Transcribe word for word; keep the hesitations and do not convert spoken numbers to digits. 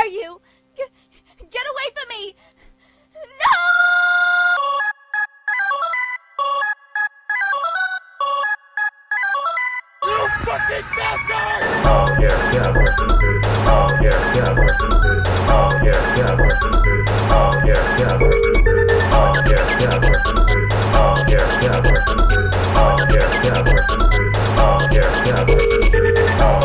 you? G get away from me! No! You fucking bastard! Oh yeah, yeah, we're stupid. Oh yeah, yeah, we're stupid. Oh yeah, yeah, we're stupid. Oh yeah, yeah, we're stupid. Oh yeah, yeah, we're stupid. Oh yeah, yeah, we're stupid. Oh yeah, yeah, we're stupid. Oh yeah, yeah, we're stupid. Oh